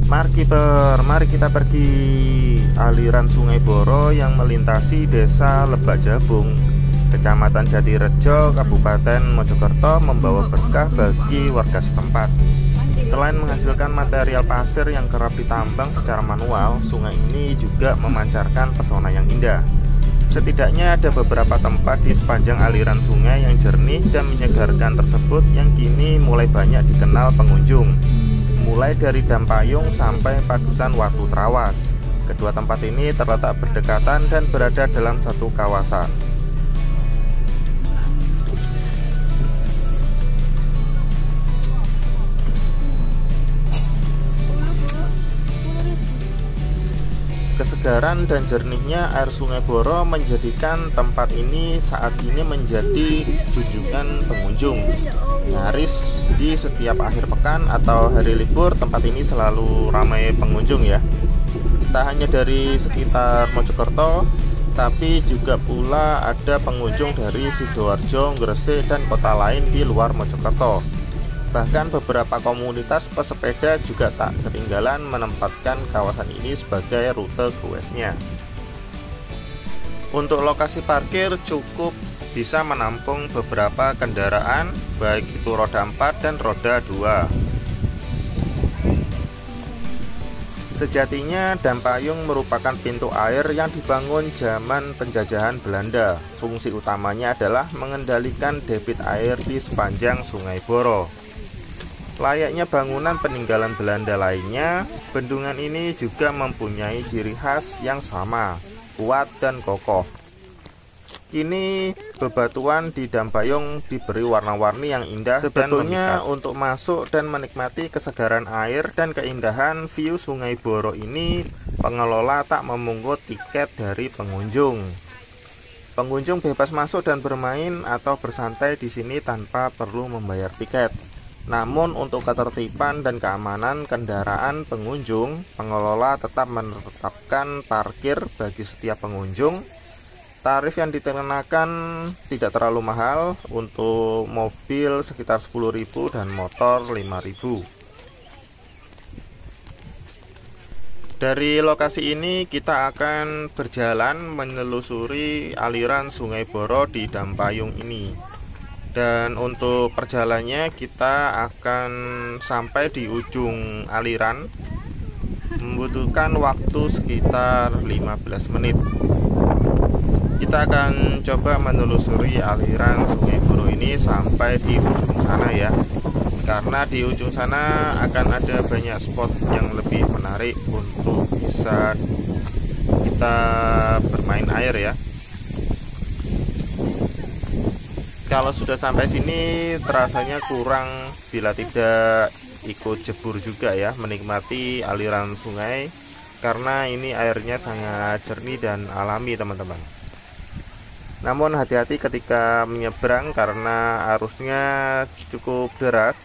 Mari kita pergi. Aliran Sungai Boro yang melintasi Desa Lebak Jabung, Kecamatan Jatirejo, Kabupaten Mojokerto membawa berkah bagi warga setempat. Selain menghasilkan material pasir yang kerap ditambang secara manual, sungai ini juga memancarkan pesona yang indah. Setidaknya ada beberapa tempat di sepanjang aliran sungai yang jernih dan menyegarkan tersebut yang kini mulai banyak dikenal pengunjung. Mulai dari Dampayung sampai Padusan Watu Trawas. Kedua tempat ini terletak berdekatan dan berada dalam satu kawasan. Kesegaran dan jernihnya air Sungai Boro menjadikan tempat ini saat ini menjadi junjungan pengunjung. Nyaris di setiap akhir pekan atau hari libur, tempat ini selalu ramai pengunjung ya. Tak hanya dari sekitar Mojokerto, tapi juga pula ada pengunjung dari Sidoarjo, Gresik, dan kota lain di luar Mojokerto. Bahkan beberapa komunitas pesepeda juga tak ketinggalan menempatkan kawasan ini sebagai rute goesnya. Untuk lokasi parkir cukup bisa menampung beberapa kendaraan, baik itu roda 4 dan roda 2. Sejatinya Dampayung merupakan pintu air yang dibangun zaman penjajahan Belanda. Fungsi utamanya adalah mengendalikan debit air di sepanjang Sungai Boro. Layaknya bangunan peninggalan Belanda lainnya, bendungan ini juga mempunyai ciri khas yang sama, kuat dan kokoh. Kini bebatuan di Dampayung diberi warna-warni yang indah. Sebetulnya untuk masuk dan menikmati kesegaran air dan keindahan view Sungai Boro ini, pengelola tak memungut tiket dari pengunjung. Pengunjung bebas masuk dan bermain atau bersantai di sini tanpa perlu membayar tiket. Namun untuk ketertiban dan keamanan kendaraan pengunjung, pengelola tetap menetapkan parkir bagi setiap pengunjung. Tarif yang dikenakan tidak terlalu mahal, untuk mobil sekitar 10.000 dan motor 5.000. Dari lokasi ini kita akan berjalan menelusuri aliran Sungai Boro di Dampayung ini. Dan untuk perjalanannya kita akan sampai di ujung aliran, membutuhkan waktu sekitar 15 menit. Kita akan coba menelusuri aliran Sungai Boro ini sampai di ujung sana ya. Karena di ujung sana akan ada banyak spot yang lebih menarik untuk bisa kita bermain air ya. Kalau sudah sampai sini terasanya kurang bila tidak ikut jebur juga ya, menikmati aliran sungai, karena ini airnya sangat jernih dan alami teman-teman. Namun hati-hati ketika menyeberang karena arusnya cukup deras.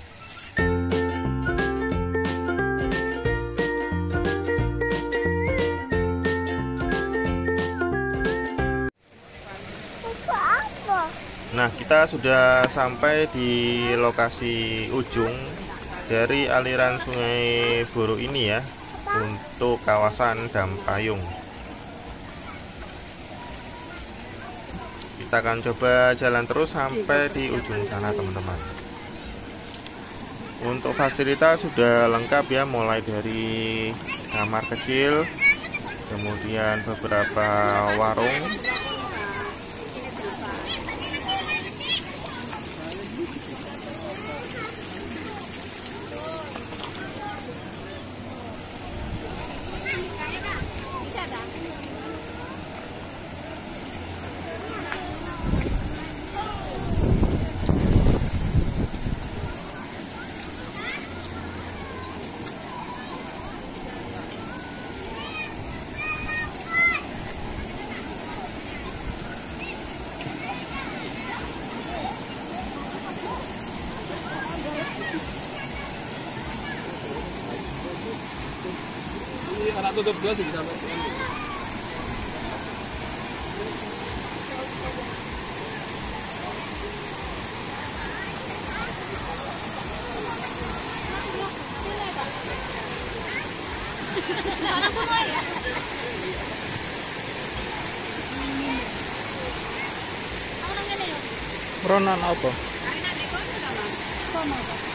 Nah, kita sudah sampai di lokasi ujung dari aliran Sungai Boro ini ya, untuk kawasan Dampayung. Kita akan coba jalan terus sampai di ujung sana teman-teman. Untuk fasilitas sudah lengkap ya, mulai dari kamar kecil, kemudian beberapa warung, tutup dua sih sampai. Orang semua ya. Orang ini ya. Ronan apa? Kono.